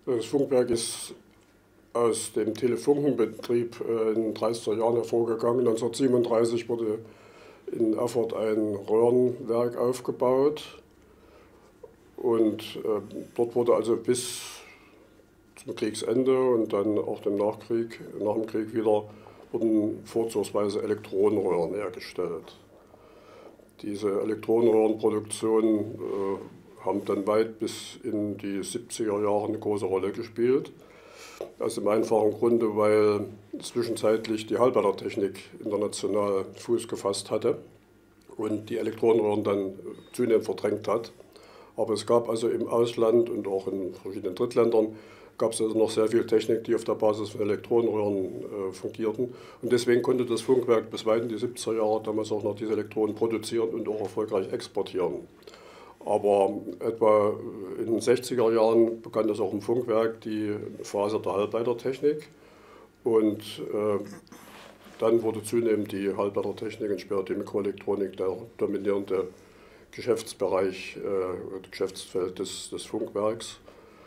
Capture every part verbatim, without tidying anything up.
Das Funkwerk ist aus dem Telefunkenbetrieb in den dreißiger Jahren hervorgegangen. neunzehnhundertsiebenunddreißig wurde in Erfurt ein Röhrenwerk aufgebaut und äh, dort wurde also bis zum Kriegsende und dann auch dem Nachkrieg, nach dem Krieg wieder, wurden vorzugsweise Elektronenröhren hergestellt. Diese Elektronenröhrenproduktion äh, haben dann weit bis in die siebziger Jahre eine große Rolle gespielt. Aus dem einfachen Grunde, weil zwischenzeitlich die Halbleitertechnik international Fuß gefasst hatte und die Elektronenröhren dann zunehmend verdrängt hat. Aber es gab also im Ausland und auch in verschiedenen Drittländern gab es also noch sehr viel Technik, die auf der Basis von Elektronenröhren äh, fungierten. Und deswegen konnte das Funkwerk bis weit in die siebziger Jahre damals auch noch diese Elektronen produzieren und auch erfolgreich exportieren. Aber etwa in den sechziger Jahren begann das auch im Funkwerk die Phase der Halbleitertechnik. Und äh, dann wurde zunehmend die Halbleitertechnik und später die Mikroelektronik der dominierende Geschäftsbereich, äh, Geschäftsfeld des, des Funkwerks.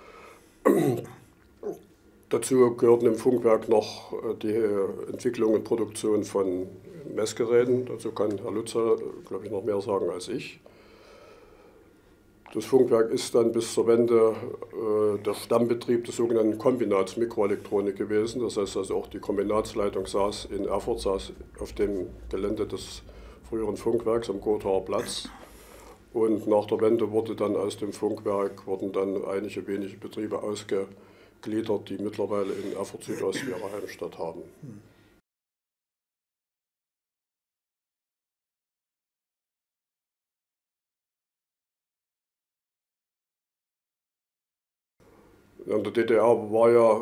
Dazu gehörten im Funkwerk noch die Entwicklung und Produktion von Messgeräten. Dazu kann Herr Lutzer, glaube ich, noch mehr sagen als ich. Das Funkwerk ist dann bis zur Wende äh, der Stammbetrieb des sogenannten Kombinats Mikroelektronik gewesen. Das heißt also auch die Kombinatsleitung saß in Erfurt, saß auf dem Gelände des früheren Funkwerks am Gothaer Platz. Und nach der Wende wurde dann aus dem Funkwerk wurden dann einige wenige Betriebe ausgegliedert, die mittlerweile in Erfurt Südost ihre Heimstatt haben. In der D D R war ja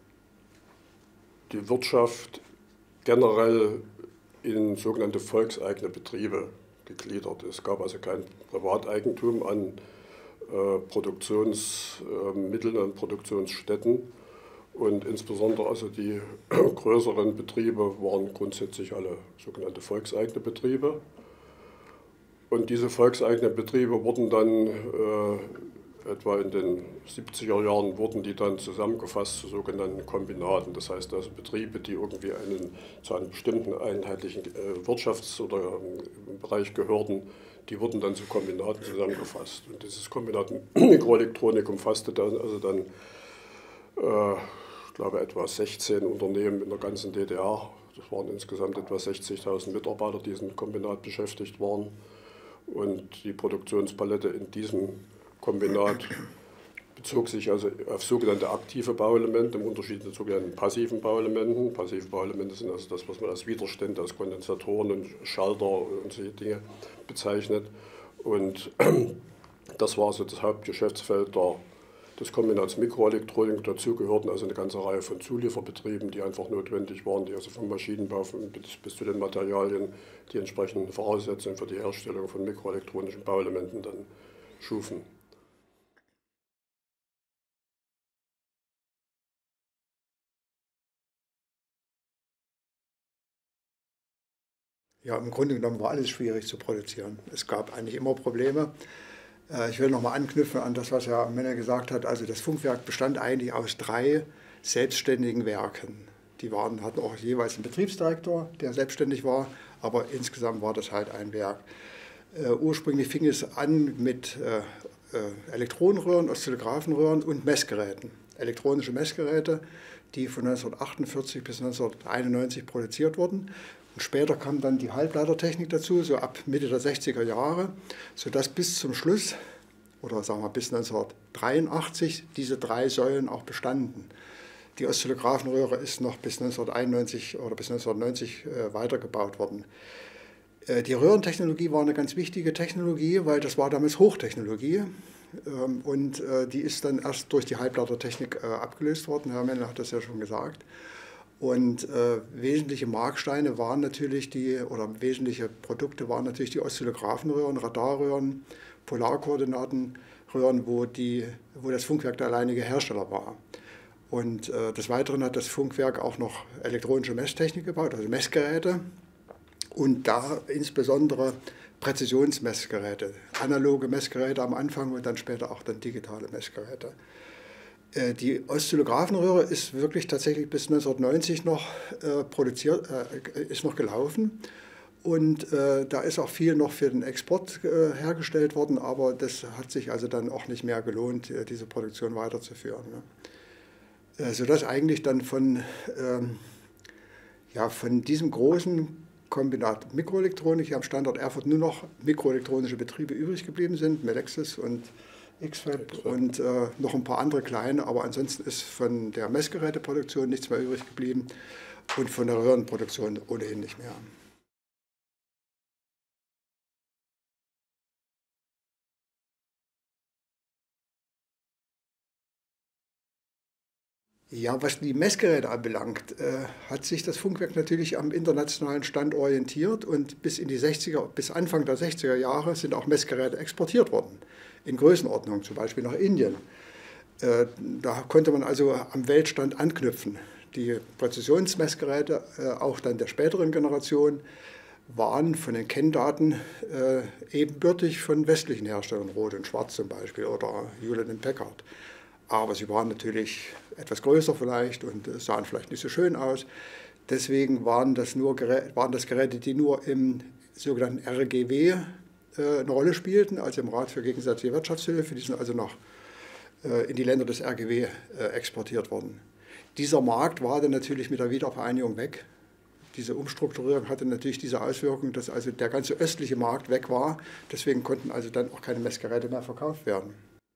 die Wirtschaft generell in sogenannte volkseigene Betriebe gegliedert. Es gab also kein Privateigentum an äh, Produktionsmitteln, äh, an Produktionsstätten. Und insbesondere also die größeren Betriebe waren grundsätzlich alle sogenannte volkseigene Betriebe. Und diese volkseigenen Betriebe wurden dann äh, etwa in den siebziger Jahren wurden die dann zusammengefasst zu sogenannten Kombinaten. Das heißt also Betriebe, die irgendwie einen, zu einem bestimmten einheitlichen äh, Wirtschafts- oder äh, Bereich gehörten, die wurden dann zu Kombinaten zusammengefasst. Und dieses Kombinat Mikroelektronik umfasste dann also dann, äh, ich glaube, etwa sechzehn Unternehmen in der ganzen D D R. Das waren insgesamt etwa sechzigtausend Mitarbeiter, die in diesem Kombinat beschäftigt waren. Und die Produktionspalette in diesem Kombinat bezog sich also auf sogenannte aktive Bauelemente im Unterschied zu sogenannten passiven Bauelementen. Passive Bauelemente sind also das, was man als Widerstände, als Kondensatoren und Schalter und solche Dinge bezeichnet. Und das war also das Hauptgeschäftsfeld der, des Kombinats Mikroelektronik. Dazu gehörten also eine ganze Reihe von Zulieferbetrieben, die einfach notwendig waren, die also vom Maschinenbau bis, bis zu den Materialien die entsprechenden Voraussetzungen für die Herstellung von mikroelektronischen Bauelementen dann schufen. Ja, im Grunde genommen war alles schwierig zu produzieren. Es gab eigentlich immer Probleme. Ich will nochmal anknüpfen an das, was Herr Menner gesagt hat. Also das Funkwerk bestand eigentlich aus drei selbstständigen Werken. Die waren, hatten auch jeweils einen Betriebsdirektor, der selbstständig war, aber insgesamt war das halt ein Werk. Uh, ursprünglich fing es an mit äh, äh, Elektronenröhren, Oszillographenröhren und Messgeräten. Elektronische Messgeräte, die von neunzehnhundertachtundvierzig bis neunzehnhunderteinundneunzig produziert wurden. Und später kam dann die Halbleitertechnik dazu, so ab Mitte der sechziger Jahre, sodass bis zum Schluss, oder sagen wir bis neunzehnhundertdreiundachtzig, diese drei Säulen auch bestanden. Die Oszillographenröhre ist noch bis neunzehnhunderteinundneunzig oder bis neunzehnhundertneunzig äh, weitergebaut worden. Die Röhrentechnologie war eine ganz wichtige Technologie, weil das war damals Hochtechnologie und die ist dann erst durch die Halbleitertechnik abgelöst worden. Herr Menner hat das ja schon gesagt. Und wesentliche Marksteine waren natürlich die, oder wesentliche Produkte waren natürlich die Oszillographenröhren, Radarröhren, Polarkoordinatenröhren, wo, die, wo das Funkwerk der alleinige Hersteller war. Und des Weiteren hat das Funkwerk auch noch elektronische Messtechnik gebaut, also Messgeräte. Und da insbesondere Präzisionsmessgeräte, analoge Messgeräte am Anfang und dann später auch dann digitale Messgeräte. Die Oszillographenröhre ist wirklich tatsächlich bis neunzehnhundertneunzig noch äh, produziert, äh, ist noch gelaufen. Und äh, da ist auch viel noch für den Export äh, hergestellt worden, aber das hat sich also dann auch nicht mehr gelohnt, äh, diese Produktion weiterzuführen. Ne? Äh, sodass eigentlich dann von, ähm, ja, von diesem großen Kombinat Mikroelektronik hier am Standort Erfurt nur noch mikroelektronische Betriebe übrig geblieben sind, Melexis und X FAB und äh, noch ein paar andere kleine, aber ansonsten ist von der Messgeräteproduktion nichts mehr übrig geblieben und von der Röhrenproduktion ohnehin nicht mehr. Ja, was die Messgeräte anbelangt, äh, hat sich das Funkwerk natürlich am internationalen Stand orientiert und bis in die sechziger, bis Anfang der sechziger Jahre sind auch Messgeräte exportiert worden, in Größenordnung, zum Beispiel nach Indien. Äh, da konnte man also am Weltstand anknüpfen. Die Präzisionsmessgeräte, äh, auch dann der späteren Generation, waren von den Kenndaten äh, ebenbürtig von westlichen Herstellern, Rode und Schwarz zum Beispiel oder Hewlett und Packard. Aber sie waren natürlich etwas größer vielleicht und sahen vielleicht nicht so schön aus. Deswegen waren das, nur Geräte, waren das Geräte, die nur im sogenannten R G W äh, eine Rolle spielten, also im Rat für gegenseitige Wirtschaftshilfe. Die sind also noch äh, in die Länder des R G W äh, exportiert worden. Dieser Markt war dann natürlich mit der Wiedervereinigung weg. Diese Umstrukturierung hatte natürlich diese Auswirkung, dass also der ganze östliche Markt weg war. Deswegen konnten also dann auch keine Messgeräte mehr verkauft werden.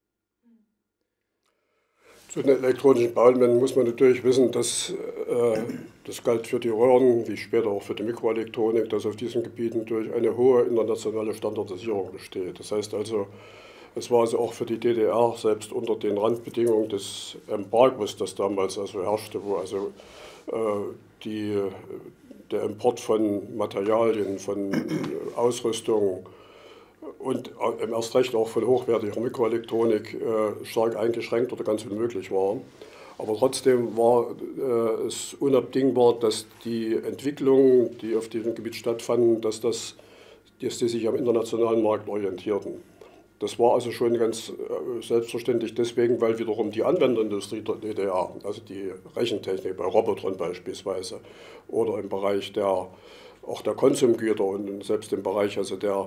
Zu den elektronischen Bauelementen muss man natürlich wissen, dass äh, das galt für die Röhren, wie später auch für die Mikroelektronik, dass auf diesen Gebieten durch eine hohe internationale Standardisierung besteht. Das heißt also, es war also auch für die D D R, selbst unter den Randbedingungen des Embargos, das damals also herrschte, wo also äh, die, der Import von Materialien, von Ausrüstung, und erst recht auch von hochwertiger Mikroelektronik äh, stark eingeschränkt oder ganz unmöglich war. Aber trotzdem war äh, es unabdingbar, dass die Entwicklungen, die auf diesem Gebiet stattfanden, dass, das, dass die sich am internationalen Markt orientierten. Das war also schon ganz äh, selbstverständlich deswegen, weil wiederum die Anwenderindustrie der D D R, also die Rechentechnik bei Robotron beispielsweise oder im Bereich der, auch der Konsumgüter und selbst im Bereich also der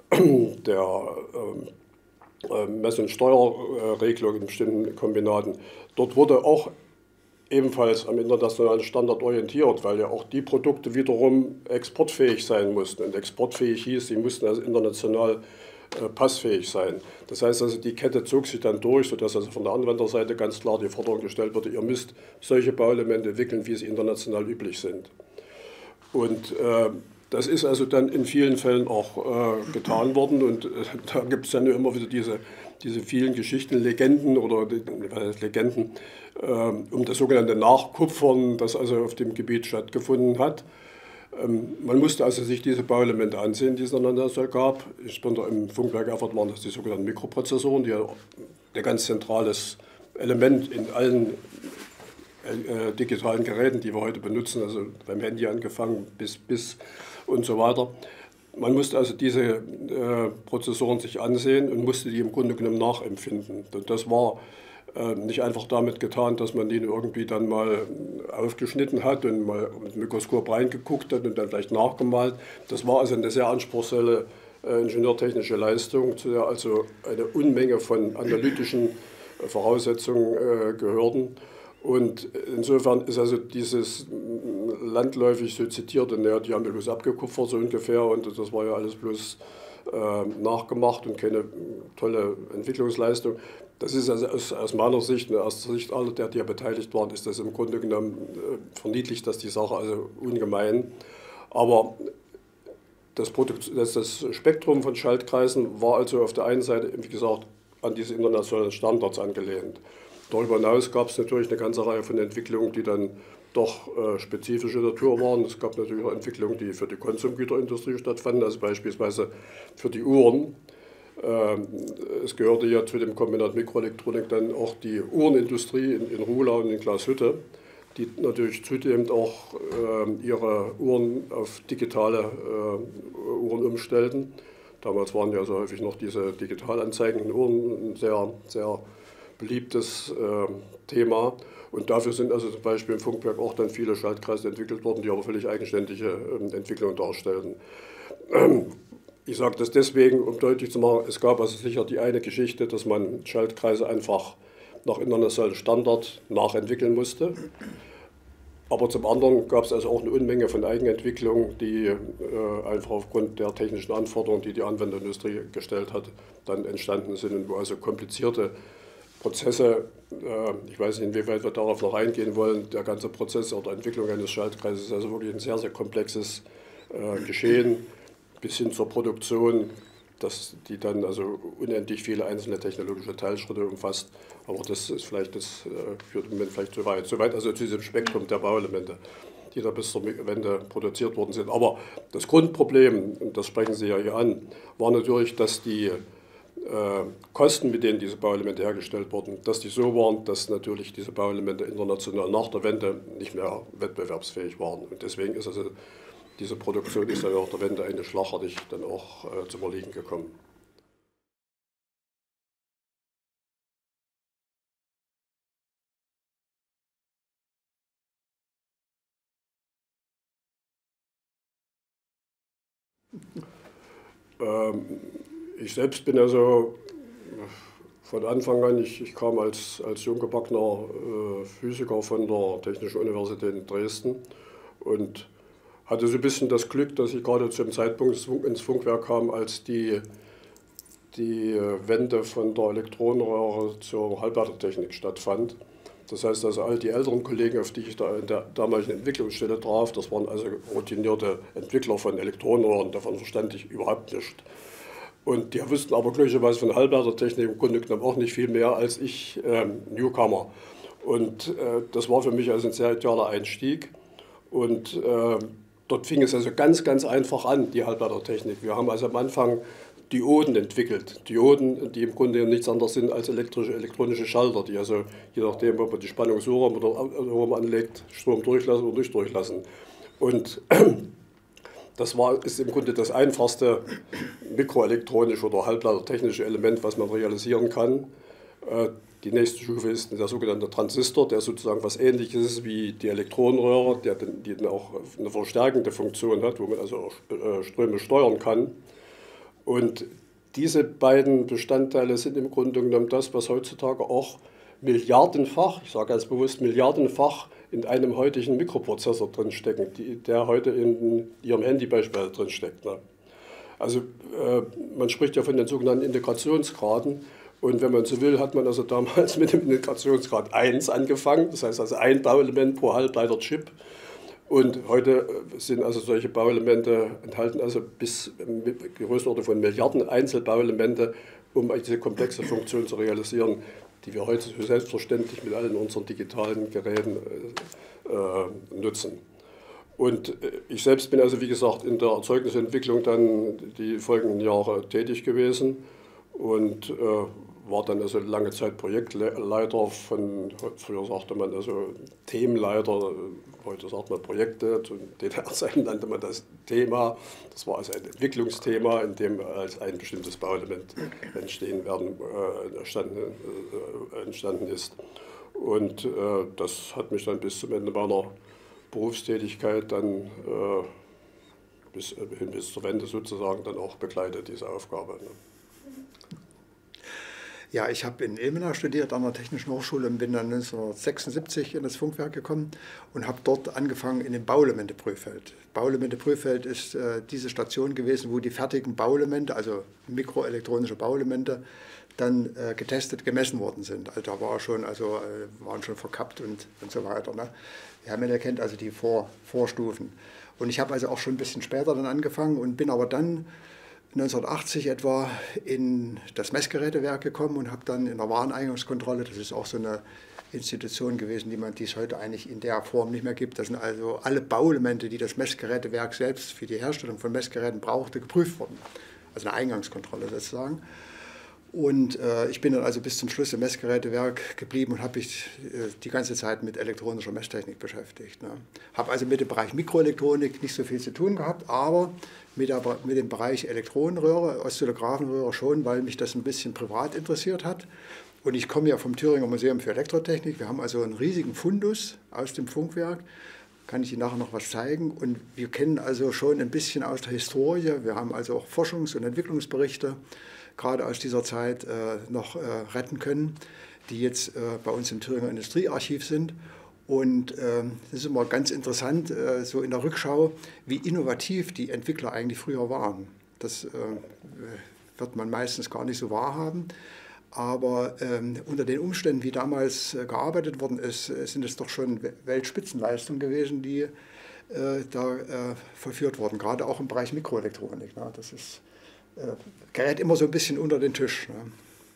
der äh, Mess- und Steuerregelung in bestimmten Kombinaten. Dort wurde auch ebenfalls am internationalen Standard orientiert, weil ja auch die Produkte wiederum exportfähig sein mussten. Und exportfähig hieß, sie mussten also international äh, passfähig sein. Das heißt also, die Kette zog sich dann durch, sodass also von der Anwenderseite ganz klar die Forderung gestellt wurde, ihr müsst solche Bauelemente entwickeln, wie sie international üblich sind. Und äh, das ist also dann in vielen Fällen auch äh, getan worden und äh, da gibt es dann immer wieder diese, diese vielen Geschichten, Legenden oder was heißt Legenden äh, um das sogenannte Nachkupfern, das also auf dem Gebiet stattgefunden hat. Ähm, man musste also sich diese Bauelemente ansehen, die es dann also gab. Insbesondere im Funkwerk Erfurt waren das die sogenannten Mikroprozessoren, die ja ein ganz zentrales Element in allen äh, digitalen Geräten, die wir heute benutzen, also beim Handy angefangen bis bis und so weiter. Man musste also diese äh, Prozessoren sich ansehen und musste die im Grunde genommen nachempfinden. Und das war äh, nicht einfach damit getan, dass man die irgendwie dann mal aufgeschnitten hat und mal mit dem Mikroskop reingeguckt hat und dann vielleicht nachgemalt. Das war also eine sehr anspruchsvolle äh, ingenieurtechnische Leistung, zu der also eine Unmenge von analytischen äh, Voraussetzungen äh, gehörten. Und insofern ist also dieses landläufig so zitierte, naja, die haben ja bloß abgekupfert so ungefähr und das war ja alles bloß äh, nachgemacht und keine tolle Entwicklungsleistung. Das ist also aus, aus meiner Sicht, aus der Sicht aller, der, die ja beteiligt waren, ist das im Grunde genommen äh, verniedlicht das die Sache also ungemein. Aber das, Produkt, das, das Spektrum von Schaltkreisen war also auf der einen Seite, wie gesagt, an diese internationalen Standards angelehnt. Darüber hinaus gab es natürlich eine ganze Reihe von Entwicklungen, die dann doch äh, spezifische Natur waren. Es gab natürlich auch Entwicklungen, die für die Konsumgüterindustrie stattfanden, also beispielsweise für die Uhren. Ähm, es gehörte ja zu dem Kombinat Mikroelektronik dann auch die Uhrenindustrie in, in Ruhlau und in Glashütte, die natürlich zudem auch äh, ihre Uhren auf digitale äh, Uhren umstellten. Damals waren ja so häufig noch diese digital anzeigenden Uhren sehr, sehr beliebtes äh, Thema. Und dafür sind also zum Beispiel im Funkwerk auch dann viele Schaltkreise entwickelt worden, die aber völlig eigenständige äh, Entwicklungen darstellen. Ähm, ich sage das deswegen, um deutlich zu machen, es gab also sicher die eine Geschichte, dass man Schaltkreise einfach nach internationalem Standard nachentwickeln musste. Aber zum anderen gab es also auch eine Unmenge von Eigenentwicklungen, die äh, einfach aufgrund der technischen Anforderungen, die die Anwenderindustrie gestellt hat, dann entstanden sind und wo also komplizierte Prozesse, äh, ich weiß nicht, inwieweit wir darauf noch eingehen wollen, der ganze Prozess oder Entwicklung eines Schaltkreises ist also wirklich ein sehr, sehr komplexes äh, Geschehen bis hin zur Produktion, dass die dann also unendlich viele einzelne technologische Teilschritte umfasst. Aber das ist vielleicht, das äh, führt im Moment vielleicht zu weit. Soweit also zu diesem Spektrum der Bauelemente, die da bis zur Wende produziert worden sind. Aber das Grundproblem, und das sprechen Sie ja hier an, war natürlich, dass die äh, Kosten, mit denen diese Bauelemente hergestellt wurden, dass die so waren, dass natürlich diese Bauelemente international nach der Wende nicht mehr wettbewerbsfähig waren. Und deswegen ist also diese Produktion ist ja nach der Wende eigentlich schlagartig dann auch äh, zum Erliegen gekommen. Ähm, ich selbst bin also von Anfang an, ich, ich kam als, als junggebackener äh, Physiker von der Technischen Universität in Dresden und hatte so ein bisschen das Glück, dass ich gerade zu dem Zeitpunkt ins Funkwerk kam, als die, die Wende von der Elektronenröhre zur Halbleitertechnik stattfand. Das heißt also, all die älteren Kollegen, auf die ich da in der damaligen Entwicklungsstelle traf, das waren also routinierte Entwickler von Elektronenröhren, davon verstand ich überhaupt nichts. Und die wussten aber glücklicherweise von Halbleitertechnik im Grunde genommen auch nicht viel mehr als ich, ähm, Newcomer. Und äh, das war für mich also ein sehr idealer Einstieg. Und äh, dort fing es also ganz, ganz einfach an, die Halbleitertechnik. Wir haben also am Anfang Dioden entwickelt. Dioden, die im Grunde nichts anderes sind als elektrische, elektronische Schalter, die also, je nachdem, ob man die Spannung so rum oder rum anlegt, Strom durchlassen oder nicht durchlassen. Und das war, ist im Grunde das einfachste mikroelektronische oder halbleitertechnische Element, was man realisieren kann. Die nächste Stufe ist der sogenannte Transistor, der sozusagen was Ähnliches ist wie die Elektronenröhre, der dann, die dann auch eine verstärkende Funktion hat, wo man also auch Ströme steuern kann. Und diese beiden Bestandteile sind im Grunde genommen das, was heutzutage auch milliardenfach, ich sage ganz bewusst milliardenfach, in einem heutigen Mikroprozessor drinstecken, die, der heute in Ihrem Handy beispielsweise drinsteckt. Ne? Also äh, man spricht ja von den sogenannten Integrationsgraden. Und wenn man so will, hat man also damals mit dem Integrationsgrad eins angefangen, das heißt also ein Bauelement pro Halbleiterchip. Und heute sind also solche Bauelemente, enthalten also bis Größenordnung von Milliarden Einzelbauelemente, um diese komplexe Funktion zu realisieren, die wir heute so selbstverständlich mit allen unseren digitalen Geräten äh, nutzen. Und ich selbst bin also, wie gesagt, in der Erzeugnisentwicklung dann die folgenden Jahre tätig gewesen und äh, war dann also lange Zeit Projektleiter von, früher sagte man also Themenleiter, heute sagt man Projekte, zu D D R-Zeiten nannte man das Thema. Das war also ein Entwicklungsthema, in dem als ein bestimmtes Bauelement entstehen werden, äh, entstanden, äh, entstanden ist. Und äh, das hat mich dann bis zum Ende meiner Berufstätigkeit dann äh, bis, äh, bis zur Wende sozusagen dann auch begleitet, diese Aufgabe. Ne? Ja, ich habe in Ilmenau studiert an der Technischen Hochschule und bin dann neunzehnhundertsechsundsiebzig in das Funkwerk gekommen und habe dort angefangen in dem Bauelemente-Prüffeld. Bauelemente-Prüffeld ist äh, diese Station gewesen, wo die fertigen Bauelemente, also mikroelektronische Bauelemente, dann äh, getestet, gemessen worden sind. Also da war schon, also, äh, waren schon verkappt und, und so weiter. Ne? Ja, man erkennt also die Vor Vorstufen. Und ich habe also auch schon ein bisschen später dann angefangen und bin aber dann neunzehnhundertachtzig etwa in das Messgerätewerk gekommen und habe dann in der Wareneingangskontrolle, das ist auch so eine Institution gewesen, die man dies heute eigentlich in der Form nicht mehr gibt. Das sind also alle Bauelemente, die das Messgerätewerk selbst für die Herstellung von Messgeräten brauchte, geprüft worden. Also eine Eingangskontrolle sozusagen. Und äh, ich bin dann also bis zum Schluss im Messgerätewerk geblieben und habe mich äh, die ganze Zeit mit elektronischer Messtechnik beschäftigt. Ne. Habe also mit dem Bereich Mikroelektronik nicht so viel zu tun gehabt, aber mit, der, mit dem Bereich Elektronenröhre, Oszillographenröhre schon, weil mich das ein bisschen privat interessiert hat. Und ich komme ja vom Thüringer Museum für Elektrotechnik. Wir haben also einen riesigen Fundus aus dem Funkwerk. Kann ich Ihnen nachher noch was zeigen. Und wir kennen also schon ein bisschen aus der Historie. Wir haben also auch Forschungs- und Entwicklungsberichte gerade aus dieser Zeit äh, noch äh, retten können, die jetzt äh, bei uns im Thüringer Industriearchiv sind. Und äh, das ist immer ganz interessant, äh, so in der Rückschau, wie innovativ die Entwickler eigentlich früher waren. Das äh, wird man meistens gar nicht so wahrhaben. Aber ähm, unter den Umständen, wie damals äh, gearbeitet worden ist, äh, sind es doch schon Weltspitzenleistungen gewesen, die äh, da äh, vollführt wurden, gerade auch im Bereich Mikroelektronik. Ne? Das ist, äh, gerät immer so ein bisschen unter den Tisch. Ne?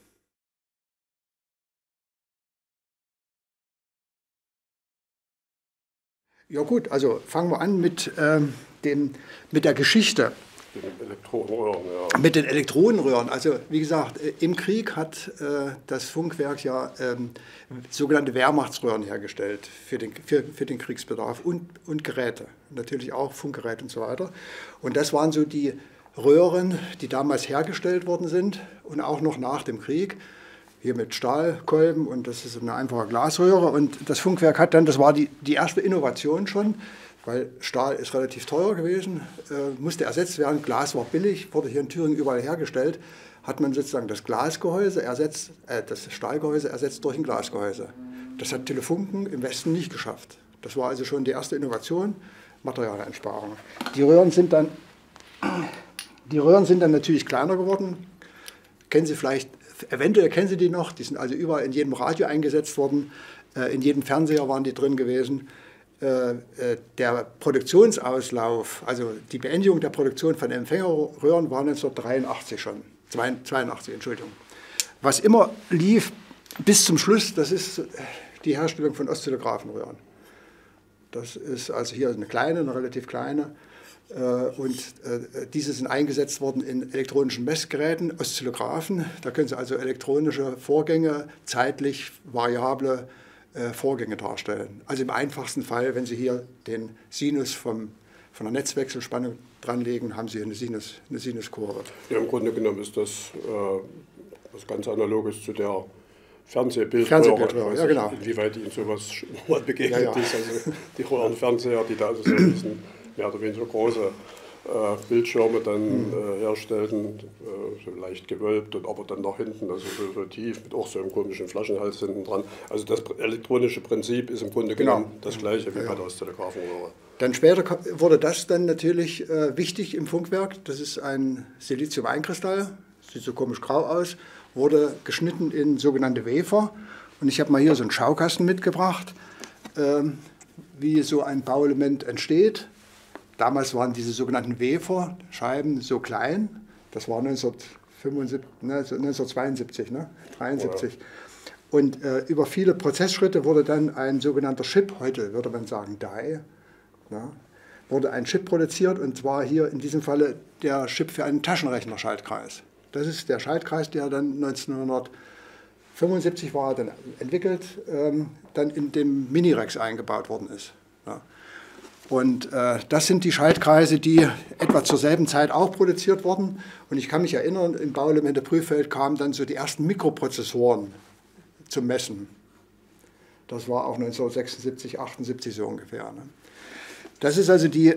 Ja gut, also fangen wir an mit, ähm, dem, mit der Geschichte. Mit den Elektronenröhren, ja. Mit den Elektronenröhren. Also wie gesagt, im Krieg hat äh, das Funkwerk ja ähm, sogenannte Wehrmachtsröhren hergestellt für den, für, für den Kriegsbedarf und, und Geräte. Natürlich auch Funkgeräte und so weiter. Und das waren so die Röhren, die damals hergestellt worden sind und auch noch nach dem Krieg. Hier mit Stahlkolben und das ist eine einfache Glasröhre. Und das Funkwerk hat dann, das war die, die erste Innovation schon, weil Stahl ist relativ teuer gewesen, äh, musste ersetzt werden. Glas war billig, wurde hier in Thüringen überall hergestellt. Hat man sozusagen das Glasgehäuse ersetzt, äh, das Stahlgehäuse ersetzt durch ein Glasgehäuse. Das hat Telefunken im Westen nicht geschafft. Das war also schon die erste Innovation, Materialeinsparung. Die Röhren sind dann, die Röhren sind dann natürlich kleiner geworden. Kennen Sie vielleicht, eventuell kennen Sie die noch, die sind also überall in jedem Radio eingesetzt worden, äh, in jedem Fernseher waren die drin gewesen. Der Produktionsauslauf, also die Beendigung der Produktion von Empfängerröhren war neunzehnhundertdreiundachtzig schon, zweiundachtzig, Entschuldigung. Was immer lief bis zum Schluss, das ist die Herstellung von Oszillographenröhren. Das ist also hier eine kleine, eine relativ kleine. Und diese sind eingesetzt worden in elektronischen Messgeräten, Oszillographen. Da können Sie also elektronische Vorgänge, zeitlich variable Vorgänge darstellen. Also im einfachsten Fall, wenn Sie hier den Sinus vom, von der Netzwechselspannung dranlegen, haben Sie eine, Sinus, eine Sinuskurve. Ja, im Grunde genommen ist das äh, was ganz Analoges zu der Fernsehbildröhre. Fernsehbildröhre, ja genau. Inwieweit Ihnen sowas mal begegnet ja, ja. ist. Also die Röhrenfernseher, die da also so diesen mehr oder weniger große äh, Bildschirme dann mhm. äh, herstellten, äh, so leicht gewölbt, und aber dann nach hinten, also so, so tief, mit auch so einem komischen Flaschenhals hinten dran. Also das elektronische Prinzip ist im Grunde genommen genau. das gleiche wie ja, bei der Oszillographenröhre. Dann später wurde das dann natürlich äh, wichtig im Funkwerk. Das ist ein Silizium-Einkristall, sieht so komisch grau aus, wurde geschnitten in sogenannte Wafer. Und ich habe mal hier so einen Schaukasten mitgebracht, äh, wie so ein Bauelement entsteht. Damals waren diese sogenannten Wafer-Scheiben so klein, das war neunzehnhundertfünfundsiebzig, ne, neunzehnhundertzweiundsiebzig, ne, dreiundsiebzig. Ja. Und äh, über viele Prozessschritte wurde dann ein sogenannter Chip, heute würde man sagen Die, ne, wurde ein Chip produziert, und zwar hier in diesem Falle der Chip für einen Taschenrechner-Schaltkreis. Das ist der Schaltkreis, der dann neunzehnhundertfünfundsiebzig war dann entwickelt, ähm, dann in dem Minirex eingebaut worden ist. Ja. Und äh, das sind die Schaltkreise, die etwa zur selben Zeit auch produziert wurden. Und ich kann mich erinnern, im Bauelemente-Prüffeld kamen dann so die ersten Mikroprozessoren zum Messen. Das war auch neunzehnhundertsechsundsiebzig, achtundsiebzig so ungefähr. Ne? Das ist also die,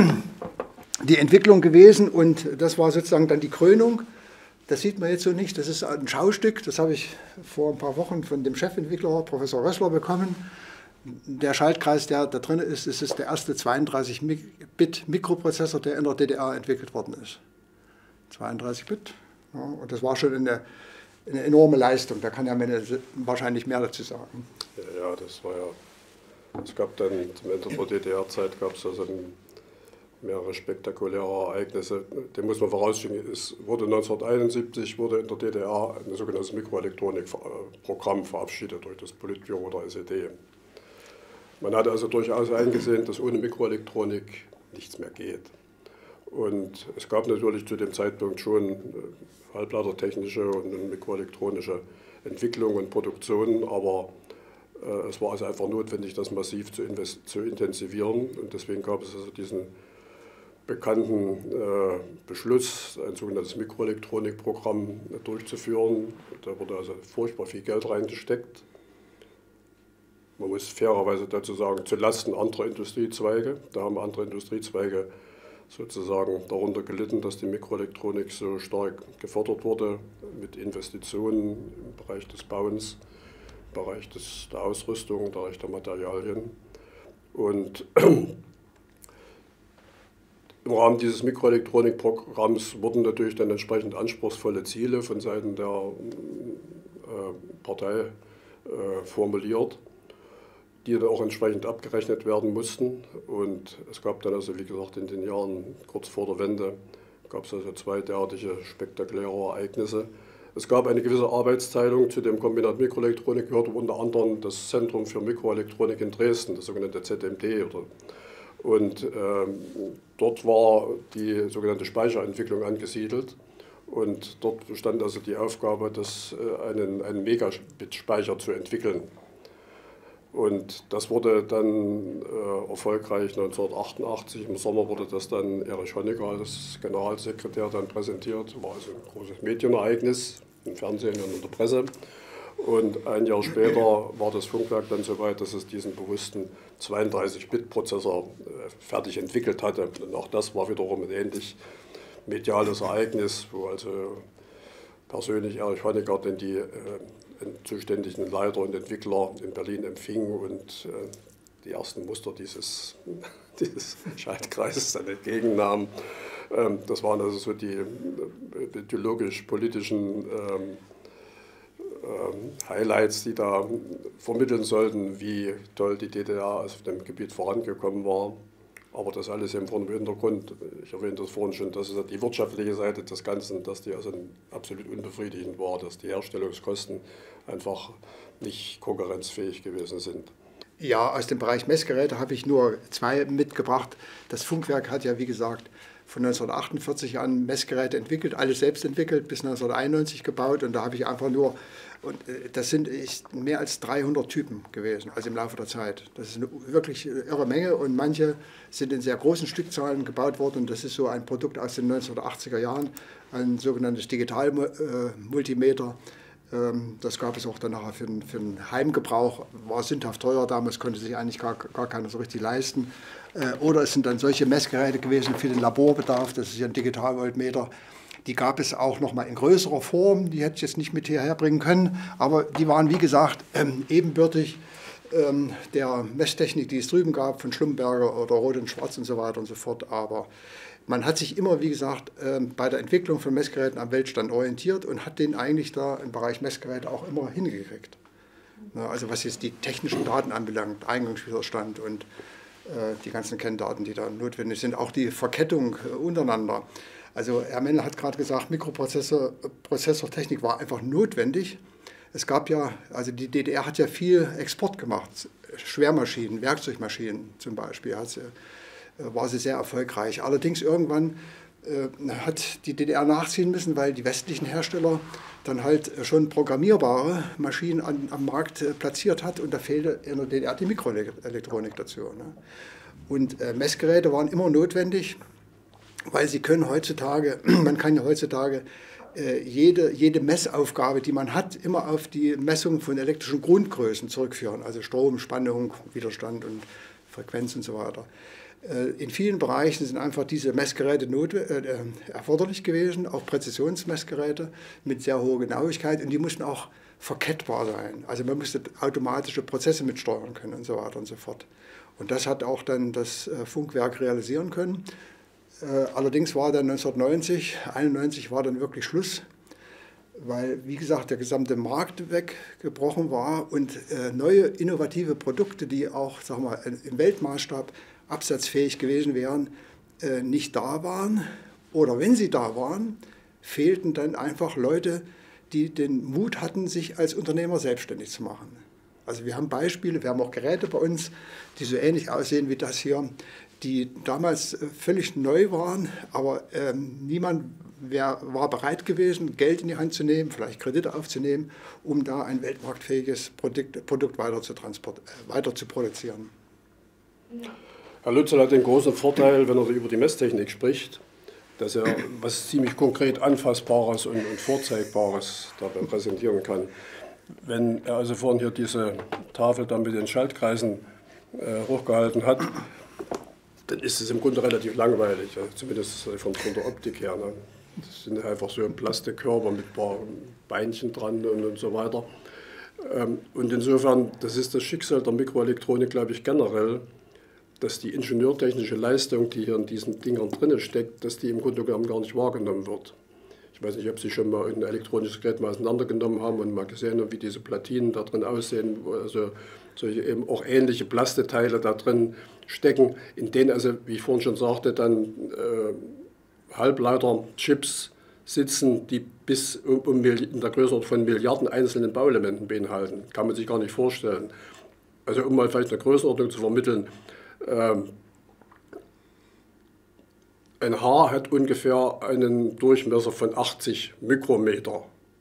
die Entwicklung gewesen, und das war sozusagen dann die Krönung. Das sieht man jetzt so nicht, das ist ein Schaustück, das habe ich vor ein paar Wochen von dem Chefentwickler, Professor Rössler, bekommen. Der Schaltkreis, der da drin ist, ist, ist der erste zweiunddreißig Bit Mikroprozessor, der in der D D R entwickelt worden ist. zweiunddreißig Bit. Ja, und das war schon eine, eine enorme Leistung. Da kann ja Menne wahrscheinlich mehr dazu sagen. Ja, ja, das war ja. Es gab dann zum Ende der D D R-Zeit gab es also ein, mehrere spektakuläre Ereignisse. Den muss man vorausschicken. Es wurde neunzehnhunderteinundsiebzig wurde in der D D R ein sogenanntes Mikroelektronikprogramm verabschiedet durch das Politbüro der S E D. Man hat also durchaus eingesehen, dass ohne Mikroelektronik nichts mehr geht. Und es gab natürlich zu dem Zeitpunkt schon halbleitertechnische und mikroelektronische Entwicklung und Produktion, aber äh, es war also einfach notwendig, das massiv zu, invest zu intensivieren. Und deswegen gab es also diesen bekannten äh, Beschluss, ein sogenanntes Mikroelektronikprogramm durchzuführen. Da wurde also furchtbar viel Geld reingesteckt. Man muss fairerweise dazu sagen, zulasten anderer Industriezweige. Da haben andere Industriezweige sozusagen darunter gelitten, dass die Mikroelektronik so stark gefördert wurde mit Investitionen im Bereich des Bauens, im Bereich des, der Ausrüstung, im Bereich der Materialien. Und im Rahmen dieses Mikroelektronikprogramms wurden natürlich dann entsprechend anspruchsvolle Ziele von Seiten der äh, Partei äh, formuliert, die dann auch entsprechend abgerechnet werden mussten. Und es gab dann also, wie gesagt, in den Jahren kurz vor der Wende, gab es also zwei derartige spektakuläre Ereignisse. Es gab eine gewisse Arbeitsteilung. Zu dem Kombinat Mikroelektronik gehörte unter anderem das Zentrum für Mikroelektronik in Dresden, das sogenannte Z M D. Oder, und ähm, dort war die sogenannte Speicherentwicklung angesiedelt. Und dort bestand also die Aufgabe, das, äh, einen, einen Megabit-Speicher zu entwickeln. Und das wurde dann äh, erfolgreich neunzehnhundertachtundachtzig, im Sommer wurde das dann Erich Honecker als Generalsekretär dann präsentiert. War also ein großes Medienereignis im Fernsehen und in der Presse. Und ein Jahr später war das Funkwerk dann so weit, dass es diesen bewussten zweiunddreißig Bit Prozessor äh, fertig entwickelt hatte. Und auch das war wiederum ein ähnlich mediales Ereignis, wo also persönlich Erich Honecker denn die äh, zuständigen Leiter und Entwickler in Berlin empfing und äh, die ersten Muster dieses, dieses Schaltkreises dann entgegennahm. Ähm, das waren also so die äh, ideologisch-politischen ähm, ähm, Highlights, die da vermitteln sollten, wie toll die D D R auf dem Gebiet vorangekommen war. Aber das alles im Hintergrund, ich erwähnte das vorhin schon, das ist die wirtschaftliche Seite des Ganzen, dass die also absolut unbefriedigend war, dass die Herstellungskosten einfach nicht konkurrenzfähig gewesen sind. Ja, aus dem Bereich Messgeräte habe ich nur zwei mitgebracht. Das Funkwerk hat ja, wie gesagt, von neunzehnhundertachtundvierzig an Messgeräte entwickelt, alles selbst entwickelt, bis neunzehnhunderteinundneunzig gebaut. Und da habe ich einfach nur, und das sind mehr als dreihundert Typen gewesen, also im Laufe der Zeit. Das ist eine wirklich irre Menge und manche sind in sehr großen Stückzahlen gebaut worden. Und das ist so ein Produkt aus den neunzehnhundertachtziger Jahren, ein sogenanntes Digital-Multimeter. Das gab es auch dann nachher für den, für den Heimgebrauch, war sündhaft teuer, damals konnte sich eigentlich gar, gar keiner so richtig leisten. Oder es sind dann solche Messgeräte gewesen für den Laborbedarf, das ist ja ein Digitalvoltmeter. Die gab es auch noch mal in größerer Form, die hätte ich jetzt nicht mit hierher bringen können, aber die waren, wie gesagt, ebenbürtig der Messtechnik, die es drüben gab, von Schlumberger oder Rot und Schwarz und so weiter und so fort. Aber man hat sich immer, wie gesagt, bei der Entwicklung von Messgeräten am Weltstand orientiert und hat den eigentlich da im Bereich Messgeräte auch immer hingekriegt. Also was jetzt die technischen Daten anbelangt, Eingangswiderstand und die ganzen Kenndaten, die da notwendig sind, auch die Verkettung untereinander. Also Herr Mendel hat gerade gesagt, Mikroprozessortechnik war einfach notwendig. Es gab ja, also die D D R hat ja viel Export gemacht, Schwermaschinen, Werkzeugmaschinen zum Beispiel, hat sie, war sie sehr erfolgreich. Allerdings irgendwann äh, hat die D D R nachziehen müssen, weil die westlichen Hersteller dann halt schon programmierbare Maschinen an, am Markt äh, platziert hat und da fehlte in der D D R die Mikroelektronik dazu. Ne? Und äh, Messgeräte waren immer notwendig, weil sie können heutzutage, man kann ja heutzutage Jede, jede Messaufgabe, die man hat, immer auf die Messung von elektrischen Grundgrößen zurückführen, also Strom, Spannung, Widerstand und Frequenz und so weiter. In vielen Bereichen sind einfach diese Messgeräte not, äh, erforderlich gewesen, auch Präzisionsmessgeräte mit sehr hoher Genauigkeit und die mussten auch verkettbar sein. Also man musste automatische Prozesse mitsteuern können und so weiter und so fort. Und das hat auch dann das Funkwerk realisieren können. Allerdings war dann neunzehnhundertneunzig, einundneunzig war dann wirklich Schluss, weil, wie gesagt, der gesamte Markt weggebrochen war und neue innovative Produkte, die auch, sag mal, im Weltmaßstab absatzfähig gewesen wären, nicht da waren. Oder wenn sie da waren, fehlten dann einfach Leute, die den Mut hatten, sich als Unternehmer selbstständig zu machen. Also wir haben Beispiele, wir haben auch Geräte bei uns, die so ähnlich aussehen wie das hier, die damals völlig neu waren, aber ähm, niemand wär, war bereit gewesen, Geld in die Hand zu nehmen, vielleicht Kredite aufzunehmen, um da ein weltmarktfähiges Produkt, Produkt weiter, zu transport, äh, weiter zu produzieren. Herr Lützel hat den großen Vorteil, wenn er über die Messtechnik spricht, dass er was ziemlich konkret Anfassbares und, und Vorzeigbares dabei präsentieren kann. Wenn er also vorhin hier diese Tafel dann mit den Schaltkreisen äh, hochgehalten hat, dann ist es im Grunde relativ langweilig, ja, zumindest von, von der Optik her. Ne? Das sind einfach so Plastikkörper mit ein paar Beinchen dran und, und so weiter. Ähm, und insofern, das ist das Schicksal der Mikroelektronik, glaube ich, generell, dass die ingenieurtechnische Leistung, die hier in diesen Dingern drin steckt, dass die im Grunde genommen gar nicht wahrgenommen wird. Ich weiß nicht, ob Sie schon mal ein elektronisches Gerät mal auseinandergenommen haben und mal gesehen haben, wie diese Platinen da drin aussehen, wo also solche eben auch ähnliche Plasteteile da drin stecken, in denen also, wie ich vorhin schon sagte, dann äh, Halbleiter-Chips sitzen, die bis um, um in der Größenordnung von Milliarden einzelnen Bauelementen beinhalten. Kann man sich gar nicht vorstellen. Also um mal vielleicht eine Größenordnung zu vermitteln, ähm, ein Haar hat ungefähr einen Durchmesser von achtzig Mikrometer.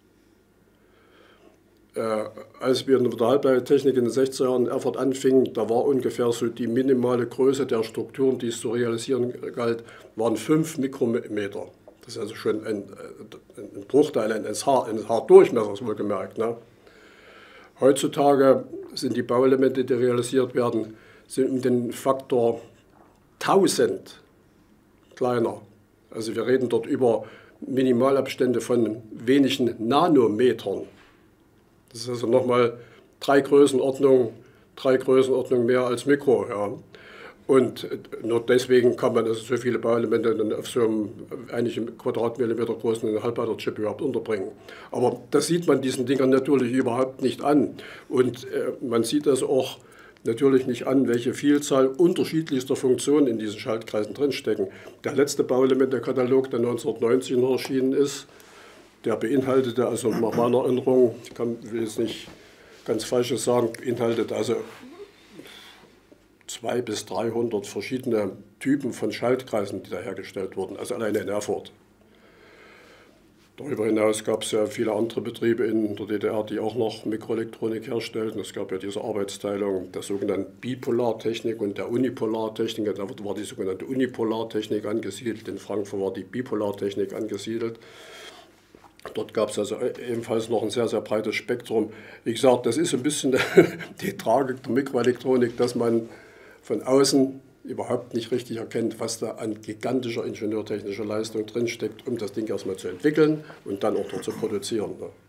Äh, als wir in der Halbleitertechnik in den sechziger Jahren in Erfurt anfingen, da war ungefähr so die minimale Größe der Strukturen, die es zu realisieren galt, waren fünf Mikrometer. Das ist also schon ein, ein Bruchteil eines, Haar, eines Haardurchmessers, wohlgemerkt. Ne? Heutzutage sind die Bauelemente, die realisiert werden, sind um den Faktor tausend kleiner. Also wir reden dort über Minimalabstände von wenigen Nanometern. Das ist also nochmal drei Größenordnungen, drei Größenordnungen mehr als Mikro. Ja. Und nur deswegen kann man also so viele Bauelemente dann auf so einem einige Quadratmillimeter großen Halbleiterchip überhaupt unterbringen. Aber das sieht man diesen Dingern natürlich überhaupt nicht an. Und äh, man sieht das auch natürlich nicht an, welche Vielzahl unterschiedlichster Funktionen in diesen Schaltkreisen drinstecken. Der letzte Bauelementekatalog, der neunzehnhundertneunzig noch erschienen ist, der beinhaltete, also nach meiner Erinnerung, ich kann, will jetzt nicht ganz Falsches sagen, beinhaltet also zweihundert bis dreihundert verschiedene Typen von Schaltkreisen, die da hergestellt wurden, also alleine in Erfurt. Darüber hinaus gab es ja viele andere Betriebe in der D D R, die auch noch Mikroelektronik herstellten. Es gab ja diese Arbeitsteilung der sogenannten Bipolartechnik und der Unipolartechnik. Da war die sogenannte Unipolartechnik angesiedelt, in Frankfurt war die Bipolartechnik angesiedelt. Dort gab es also ebenfalls noch ein sehr, sehr breites Spektrum. Wie gesagt, das ist ein bisschen die Tragik der Mikroelektronik, dass man von außen überhaupt nicht richtig erkennt, was da an gigantischer ingenieurtechnischer Leistung drinsteckt, um das Ding erstmal zu entwickeln und dann auch dort zu produzieren.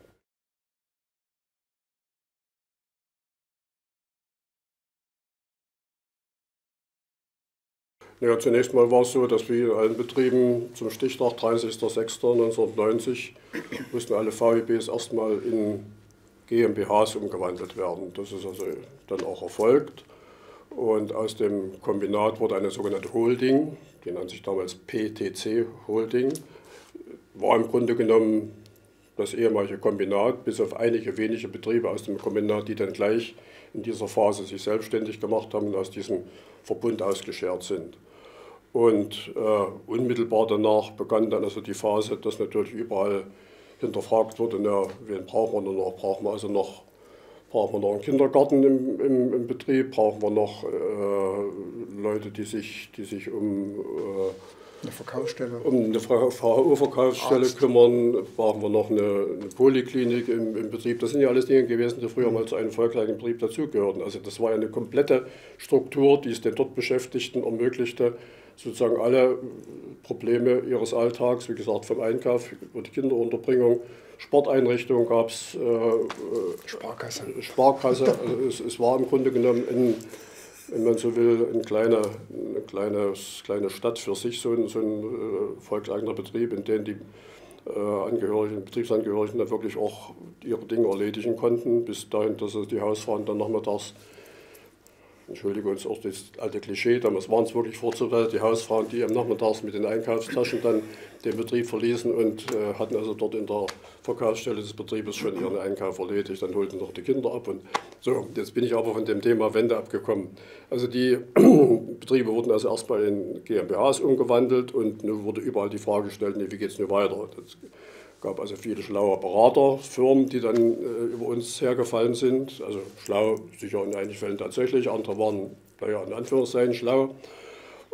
Ja, zunächst mal war es so, dass wir in allen Betrieben zum Stichtag dreißigster sechster neunzehnhundertneunzig mussten alle V E Bs erstmal in G m b Hs umgewandelt werden. Das ist also dann auch erfolgt. Und aus dem Kombinat wurde eine sogenannte Holding, die nannte sich damals P T C Holding, war im Grunde genommen das ehemalige Kombinat, bis auf einige wenige Betriebe aus dem Kombinat, die dann gleich in dieser Phase sich selbstständig gemacht haben und aus diesem Verbund ausgeschert sind. Und äh, unmittelbar danach begann dann also die Phase, dass natürlich überall hinterfragt wurde, na, wen brauchen wir noch? Brauchen wir also noch Brauchen wir noch einen Kindergarten im, im, im Betrieb? Brauchen wir noch äh, Leute, die sich, die sich um, äh, eine Verkaufsstelle, um eine V H O-Verkaufsstelle kümmern? Brauchen wir noch eine, eine Poliklinik im, im Betrieb? Das sind ja alles Dinge gewesen, die früher mal zu einem volkseigen Betrieb dazugehörten. Also das war ja eine komplette Struktur, die es den dort Beschäftigten ermöglichte, sozusagen alle Probleme ihres Alltags, wie gesagt, vom Einkauf über die Kinderunterbringung, Sporteinrichtungen gab es, äh, Sparkasse. Sparkasse. Also es, es war im Grunde genommen, in, wenn man so will, eine kleine, eine kleine, kleine Stadt für sich, so ein, so ein äh, volkseigener Betrieb, in dem die äh, Angehörigen, Betriebsangehörigen dann wirklich auch ihre Dinge erledigen konnten, bis dahin, dass die Hausfrauen dann nachmittags, entschuldige uns auch das alte Klischee, damals waren es wirklich vorzugsweise die Hausfrauen, die am Nachmittags mit den Einkaufstaschen dann den Betrieb verließen und äh, hatten also dort in der Verkaufsstelle des Betriebes schon ihren Einkauf erledigt, dann holten noch die Kinder ab. Und so, jetzt bin ich aber von dem Thema Wende abgekommen. Also die Betriebe wurden also erstmal in G m b Hs umgewandelt und nun wurde überall die Frage gestellt, nee, wie geht es nun weiter? Es gab also viele schlaue Beraterfirmen, die dann äh, über uns hergefallen sind. Also schlau, sicher in einigen Fällen tatsächlich, andere waren, naja, in Anführungszeichen schlau.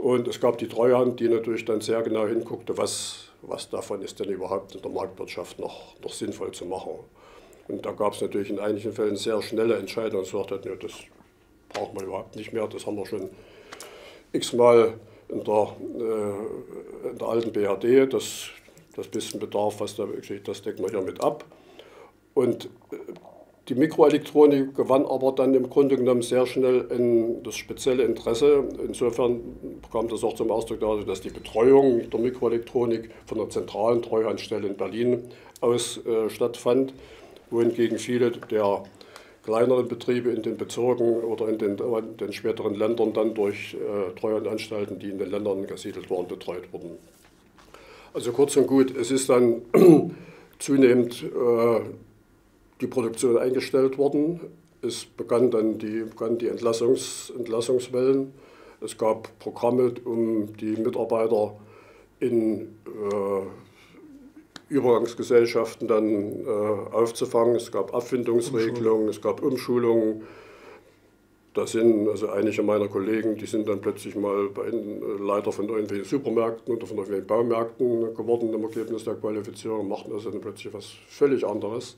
Und es gab die Treuhand, die natürlich dann sehr genau hinguckte, was, was davon ist denn überhaupt in der Marktwirtschaft noch, noch sinnvoll zu machen. Und da gab es natürlich in einigen Fällen sehr schnelle Entscheidungen und gesagt hat, nee, das braucht man überhaupt nicht mehr, das haben wir schon x-mal in der, äh, in der alten B H D, das, das bisschen Bedarf, was da wirklich, das decken wir hier mit ab. Und äh, die Mikroelektronik gewann aber dann im Grunde genommen sehr schnell in das spezielle Interesse. Insofern kam das auch zum Ausdruck, dass die Betreuung der Mikroelektronik von der zentralen Treuhandstelle in Berlin aus äh, stattfand, wohingegen viele der kleineren Betriebe in den Bezirken oder in den, in den späteren Ländern dann durch äh, Treuhandanstalten, die in den Ländern angesiedelt waren, betreut wurden. Also kurz und gut, es ist dann zunehmend äh, die Produktion eingestellt worden. Es begann dann die, begann die Entlassungs, Entlassungswellen. Es gab Programme, um die Mitarbeiter in äh, Übergangsgesellschaften dann äh, aufzufangen. Es gab Abfindungsregelungen, es gab Umschulungen. Da sind also einige meiner Kollegen, die sind dann plötzlich mal bei, äh, Leiter von irgendwelchen Supermärkten oder von irgendwelchen Baumärkten geworden im Ergebnis der Qualifizierung, machten also dann plötzlich was völlig anderes.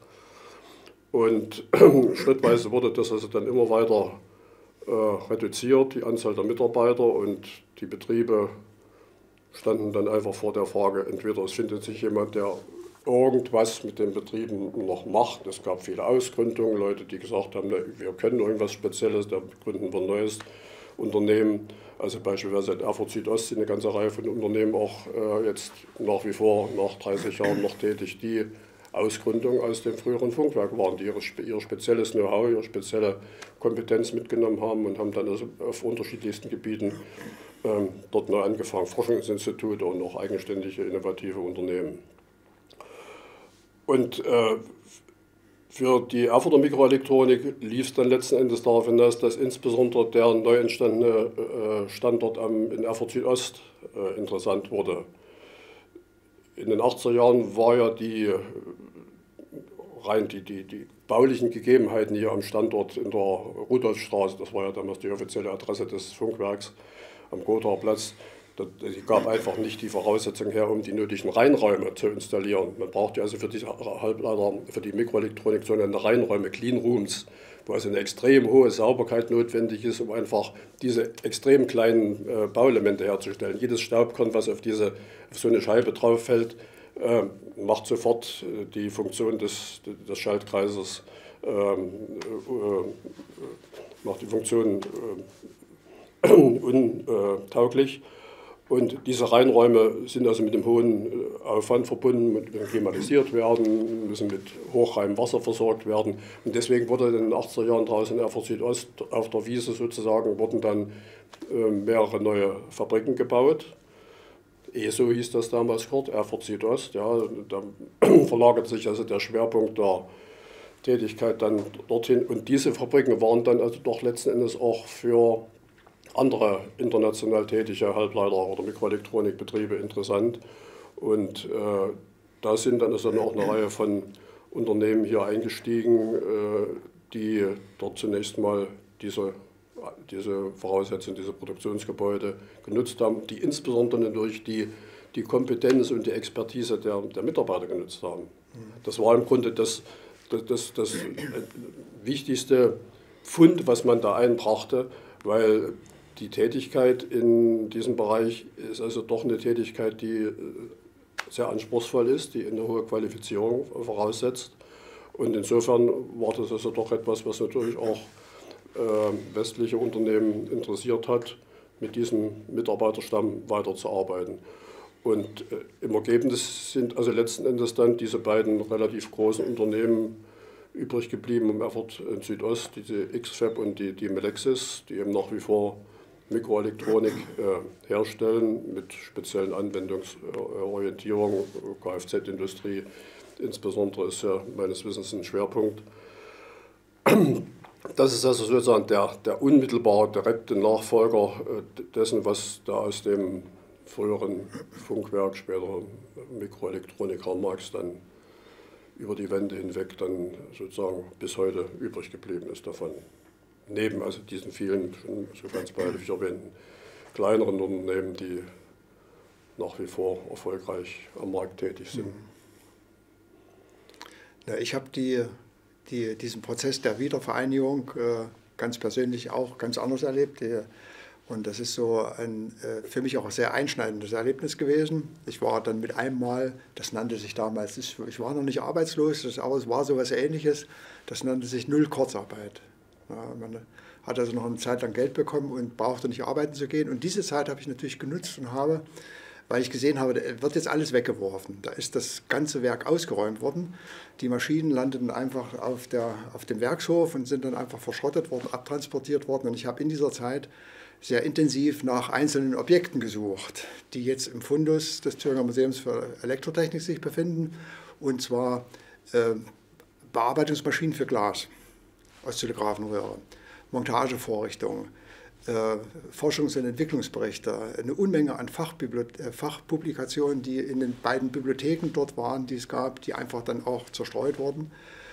Und schrittweise wurde das also dann immer weiter äh, reduziert, die Anzahl der Mitarbeiter, und die Betriebe standen dann einfach vor der Frage, entweder es findet sich jemand, der irgendwas mit den Betrieben noch macht. Es gab viele Ausgründungen, Leute, die gesagt haben, wir können irgendwas Spezielles, da gründen wir ein neues Unternehmen. Also beispielsweise in Erfurt Südost sind eine ganze Reihe von Unternehmen auch äh, jetzt nach wie vor nach dreißig Jahren noch tätig, die Ausgründungen aus dem früheren Funkwerk waren, die ihre, ihr spezielles Know-how, ihre spezielle Kompetenz mitgenommen haben und haben dann also auf unterschiedlichsten Gebieten ähm, dort neu angefangen, Forschungsinstitute und auch eigenständige, innovative Unternehmen. Und äh, für die Erfurter Mikroelektronik lief es dann letzten Endes darauf hinaus, dass insbesondere der neu entstandene äh, Standort am, in Erfurt Südost äh, interessant wurde. In den achtziger Jahren war ja die, rein die, die, die baulichen Gegebenheiten hier am Standort in der Rudolfstraße, das war ja damals die offizielle Adresse des Funkwerks am Gothaer Platz, die gab einfach nicht die Voraussetzungen her, um die nötigen Reinräume zu installieren. Man brauchte also für diese Halbleiter, für die Mikroelektronik sogenannte Reinräume, Clean Rooms, wo also eine extrem hohe Sauberkeit notwendig ist, um einfach diese extrem kleinen äh, Bauelemente herzustellen. Jedes Staubkorn, was auf, diese, auf so eine Scheibe drauf fällt, äh, macht sofort äh, die Funktion des, des Schaltkreises, äh, äh, macht die Funktion äh, untauglich. Und diese Reinräume sind also mit einem hohen Aufwand verbunden, müssen klimatisiert werden, müssen mit hochreinem Wasser versorgt werden. Und deswegen wurde in den achtziger Jahren draußen in Erfurt Südost auf der Wiese sozusagen wurden dann äh, mehrere neue Fabriken gebaut. E S O hieß das damals kurz, Erfurt Südost. Ja, da verlagert sich also der Schwerpunkt der Tätigkeit dann dorthin. Und diese Fabriken waren dann also doch letzten Endes auch für andere international tätige Halbleiter- oder Mikroelektronikbetriebe interessant. Und äh, da sind dann also auch eine Reihe von Unternehmen hier eingestiegen, äh, die dort zunächst mal diese, diese Voraussetzungen, diese Produktionsgebäude genutzt haben, die insbesondere durch die, die Kompetenz und die Expertise der, der Mitarbeiter genutzt haben. Das war im Grunde das, das, das, das wichtigste Fund, was man da einbrachte, weil die Tätigkeit in diesem Bereich ist also doch eine Tätigkeit, die sehr anspruchsvoll ist, die eine hohe Qualifizierung voraussetzt. Und insofern war das also doch etwas, was natürlich auch äh, westliche Unternehmen interessiert hat, mit diesem Mitarbeiterstamm weiterzuarbeiten. Und äh, im Ergebnis sind also letzten Endes dann diese beiden relativ großen Unternehmen übrig geblieben im Erfurt Südost, diese X-Fab und die, die Melexis, die eben nach wie vor Mikroelektronik äh, herstellen mit speziellen Anwendungsorientierungen, Kfz-Industrie insbesondere ist ja meines Wissens ein Schwerpunkt. Das ist also sozusagen der, der unmittelbare, direkte Nachfolger äh, dessen, was da aus dem früheren Funkwerk, später Mikroelektronik Karl Marx dann über die Wende hinweg dann sozusagen bis heute übrig geblieben ist davon. Neben also diesen vielen, schon so ganz beiläufig erwähnten kleineren Unternehmen, die nach wie vor erfolgreich am Markt tätig sind. Ja, ich habe die, die, diesen Prozess der Wiedervereinigung äh, ganz persönlich auch ganz anders erlebt. Die, und das ist so ein äh, für mich auch ein sehr einschneidendes Erlebnis gewesen. Ich war dann mit einem Mal, das nannte sich damals, ich war noch nicht arbeitslos, das, aber es war so etwas Ähnliches, das nannte sich Null-Kurzarbeit. Ja, man hat also noch eine Zeit lang Geld bekommen und brauchte nicht arbeiten zu gehen. Und diese Zeit habe ich natürlich genutzt und habe, weil ich gesehen habe, da wird jetzt alles weggeworfen. Da ist das ganze Werk ausgeräumt worden. Die Maschinen landeten einfach auf, der, auf dem Werkshof und sind dann einfach verschrottet worden, abtransportiert worden. Und ich habe in dieser Zeit sehr intensiv nach einzelnen Objekten gesucht, die jetzt im Fundus des Thüringer Museums für Elektrotechnik sich befinden. Und zwar äh, Bearbeitungsmaschinen für Glas aus Telegrafenröhre, Montagevorrichtungen, äh, Forschungs- und Entwicklungsberichte, eine Unmenge an äh, Fachpublikationen, die in den beiden Bibliotheken dort waren, die es gab, die einfach dann auch zerstreut wurden.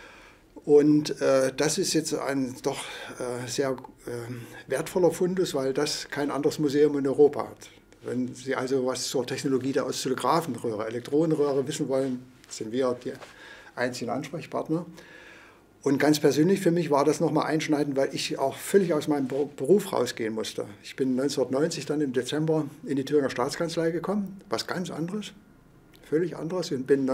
Und äh, das ist jetzt ein doch äh, sehr äh, wertvoller Fundus, weil das kein anderes Museum in Europa hat. Wenn Sie also was zur Technologie der Oszillographenröhre, Elektronenröhre wissen wollen, sind wir die einzigen Ansprechpartner. Und ganz persönlich für mich war das nochmal einschneidend, weil ich auch völlig aus meinem Beruf rausgehen musste. Ich bin neunzehnhundertneunzig dann im Dezember in die Thüringer Staatskanzlei gekommen, was ganz anderes, völlig anderes, und bin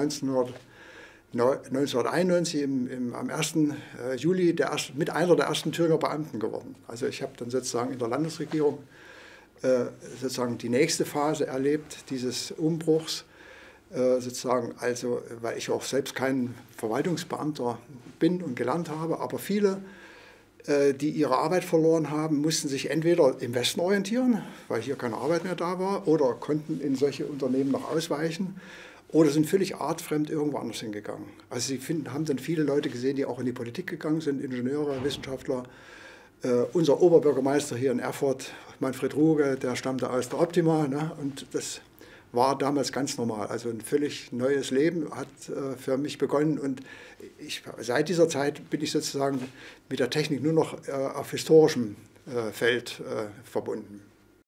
neunzehnhunderteinundneunzig im, im, am ersten Juli der erste, mit einer der ersten Thüringer Beamten geworden. Also ich habe dann sozusagen in der Landesregierung äh, sozusagen die nächste Phase erlebt, dieses Umbruchs. Sozusagen, also, weil ich auch selbst kein Verwaltungsbeamter bin und gelernt habe, aber viele, die ihre Arbeit verloren haben, mussten sich entweder im Westen orientieren, weil hier keine Arbeit mehr da war, oder konnten in solche Unternehmen noch ausweichen, oder sind völlig artfremd irgendwo anders hingegangen. Also sie finden, haben dann viele Leute gesehen, die auch in die Politik gegangen sind, Ingenieure, Wissenschaftler. Äh, unser Oberbürgermeister hier in Erfurt, Manfred Ruge, der stammte aus der Optima, ne, und das war damals ganz normal. Also ein völlig neues Leben hat äh, für mich begonnen, und ich, seit dieser Zeit bin ich sozusagen mit der Technik nur noch äh, auf historischem äh, Feld äh, verbunden.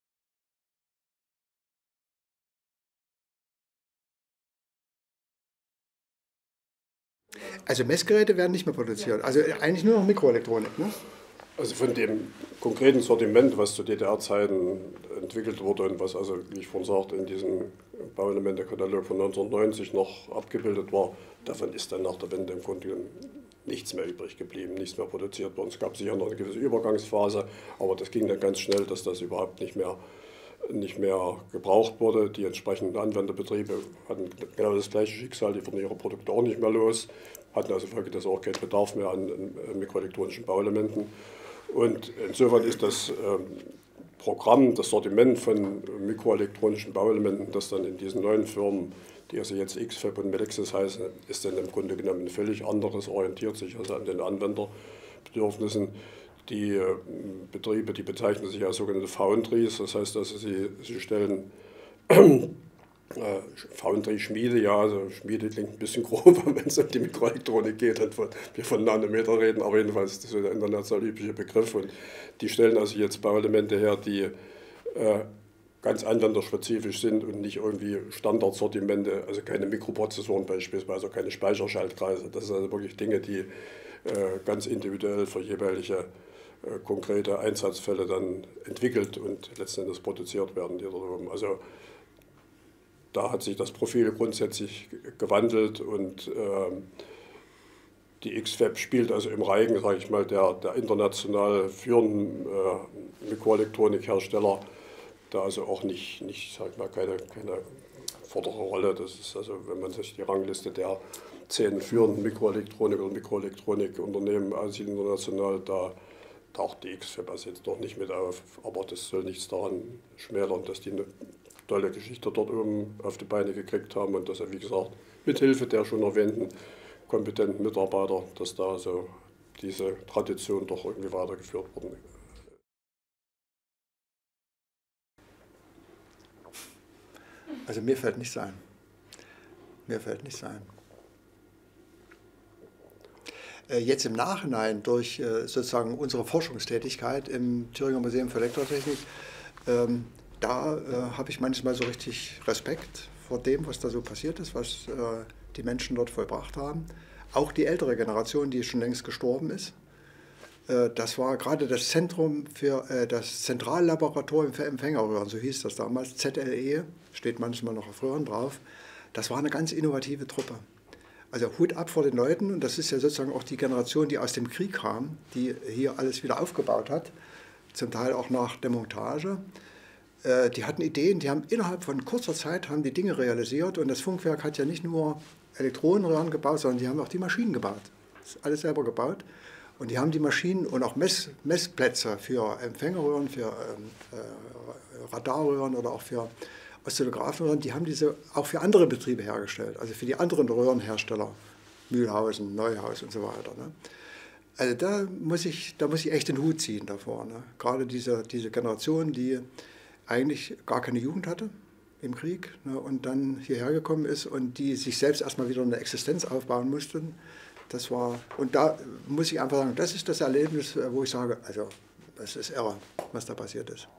Also Messgeräte werden nicht mehr produziert, also eigentlich nur noch Mikroelektronik, ne? Also von dem konkreten Sortiment, was zu D D R-Zeiten entwickelt wurde und was, also wie ich vorhin sagte, in diesem Bauelemente-Katalog von neunzehnhundertneunzig noch abgebildet war, davon ist dann nach der Wende im Grunde nichts mehr übrig geblieben, nichts mehr produziert worden. Es gab sicher noch eine gewisse Übergangsphase, aber das ging dann ganz schnell, dass das überhaupt nicht mehr, nicht mehr gebraucht wurde. Die entsprechenden Anwenderbetriebe hatten genau das gleiche Schicksal, die wurden ihre Produkte auch nicht mehr los, hatten also folgedessen auch keinen Bedarf mehr an, an mikroelektronischen Bauelementen. Und insofern ist das ähm, Programm, das Sortiment von mikroelektronischen Bauelementen, das dann in diesen neuen Firmen, die also jetzt X F A B und Melexis heißen, ist dann im Grunde genommen ein völlig anderes, orientiert sich also an den Anwenderbedürfnissen. Die äh, Betriebe, die bezeichnen sich als sogenannte Foundries, das heißt, also sie, sie stellen Äh, Foundry-Schmiede, ja, also Schmiede klingt ein bisschen grob, wenn es um die Mikroelektronik geht, und wir von Nanometer reden, aber jedenfalls ist das so der international übliche Begriff, und die stellen also jetzt Bauelemente her, die äh, ganz anwenderspezifisch sind und nicht irgendwie Standardsortimente, also keine Mikroprozessoren beispielsweise, keine Speicherschaltkreise, das sind also wirklich Dinge, die äh, ganz individuell für jeweilige äh, konkrete Einsatzfälle dann entwickelt und letzten Endes produziert werden, die dort oben. Also da hat sich das Profil grundsätzlich gewandelt, und ähm, die X F A B spielt also im Reigen, sage ich mal, der, der international führenden äh, Mikroelektronikhersteller da also auch nicht, nicht sag ich mal, keine, keine vordere Rolle. Das ist also, wenn man sich die Rangliste der zehn führenden Mikroelektronik- oder Mikroelektronikunternehmen ansieht international, da taucht die X F A B also jetzt noch nicht mit auf, aber das soll nichts daran schmälern, dass die eine tolle Geschichte dort oben auf die Beine gekriegt haben, und dass er, wie gesagt, mit Hilfe der schon erwähnten kompetenten Mitarbeiter, dass da so diese Tradition doch irgendwie weitergeführt worden ist. Also mir fällt nichts ein. Mir fällt nichts ein. Jetzt im Nachhinein durch sozusagen unsere Forschungstätigkeit im Thüringer Museum für Elektrotechnik da äh, habe ich manchmal so richtig Respekt vor dem, was da so passiert ist, was äh, die Menschen dort vollbracht haben. Auch die ältere Generation, die schon längst gestorben ist. Äh, das war gerade das Zentrum für äh, das Zentrallaboratorium für Empfängerröhren, so hieß das damals, Z L E, steht manchmal noch auf Röhren drauf. Das war eine ganz innovative Truppe. Also Hut ab vor den Leuten, und das ist ja sozusagen auch die Generation, die aus dem Krieg kam, die hier alles wieder aufgebaut hat, zum Teil auch nach Demontage. Die hatten Ideen, die haben innerhalb von kurzer Zeit haben die Dinge realisiert, und das Funkwerk hat ja nicht nur Elektronenröhren gebaut, sondern die haben auch die Maschinen gebaut. Das ist alles selber gebaut. Und die haben die Maschinen und auch Mess, Messplätze für Empfängerröhren, für ähm, äh, Radarröhren oder auch für Oszillographenröhren, die haben diese auch für andere Betriebe hergestellt, also für die anderen Röhrenhersteller, Mühlhausen, Neuhaus und so weiter. Ne? Also da muss ich, da muss ich echt den Hut ziehen davor. Ne? Gerade diese, diese Generation, die eigentlich gar keine Jugend hatte im Krieg, ne, und dann hierher gekommen ist und die sich selbst erstmal wieder eine Existenz aufbauen mussten. Das war, und da muss ich einfach sagen, das ist das Erlebnis, wo ich sage, also das ist irre, was da passiert ist.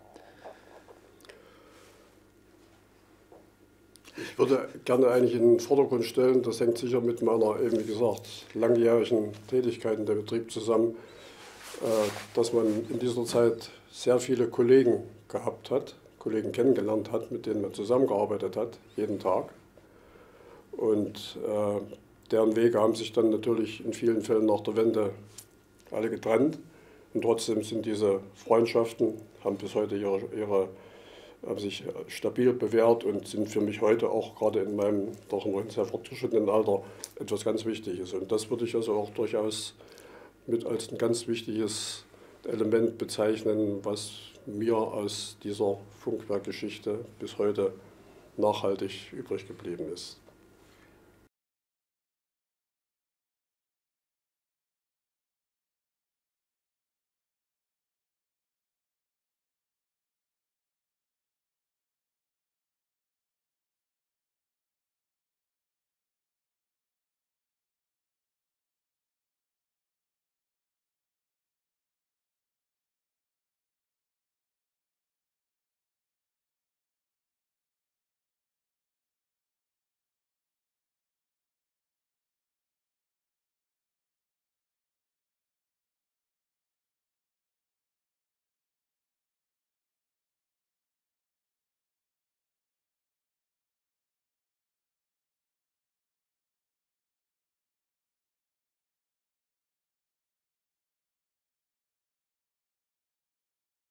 Ich würde gerne eigentlich in den Vordergrund stellen, das hängt sicher mit meiner, eben wie gesagt, langjährigen Tätigkeit in der Betrieb zusammen, dass man in dieser Zeit sehr viele Kollegen gehabt hat, Kollegen kennengelernt hat, mit denen man zusammengearbeitet hat, jeden Tag. Und äh, deren Wege haben sich dann natürlich in vielen Fällen nach der Wende alle getrennt. Und trotzdem sind diese Freundschaften, haben bis heute ihre, ihre, haben sich stabil bewährt und sind für mich heute auch gerade in meinem doch noch sehr fortgeschrittenen Alter etwas ganz Wichtiges. Und das würde ich also auch durchaus mit als ein ganz wichtiges Element bezeichnen, was mir aus dieser Funkwerkgeschichte bis heute nachhaltig übrig geblieben ist.